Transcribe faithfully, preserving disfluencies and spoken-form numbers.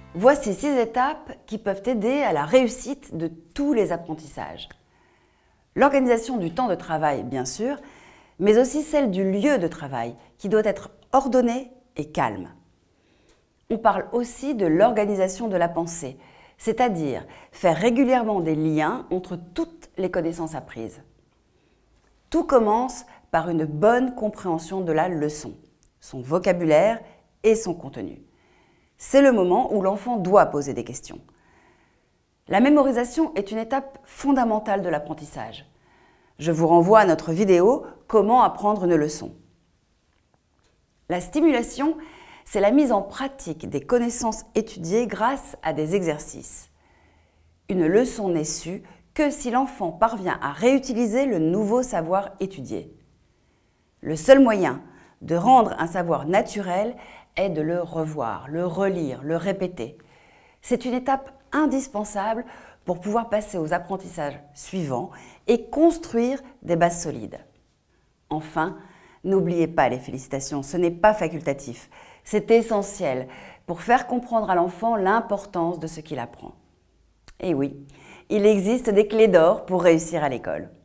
Voici six étapes qui peuvent aider à la réussite de tous les apprentissages. L'organisation du temps de travail, bien sûr, mais aussi celle du lieu de travail, qui doit être ordonné et calme. On parle aussi de l'organisation de la pensée, c'est-à-dire faire régulièrement des liens entre toutes les connaissances apprises. Tout commence par une bonne compréhension de la leçon, son vocabulaire et son contenu. C'est le moment où l'enfant doit poser des questions. La mémorisation est une étape fondamentale de l'apprentissage. Je vous renvoie à notre vidéo « Comment apprendre une leçon ». La stimulation, c'est la mise en pratique des connaissances étudiées grâce à des exercices. Une leçon n'est sue que si l'enfant parvient à réutiliser le nouveau savoir étudié. Le seul moyen de rendre un savoir naturel est de le revoir, le relire, le répéter. C'est une étape indispensable pour pouvoir passer aux apprentissages suivants et construire des bases solides. Enfin, n'oubliez pas les félicitations, ce n'est pas facultatif. C'est essentiel pour faire comprendre à l'enfant l'importance de ce qu'il apprend. Et oui, il existe des clés d'or pour réussir à l'école.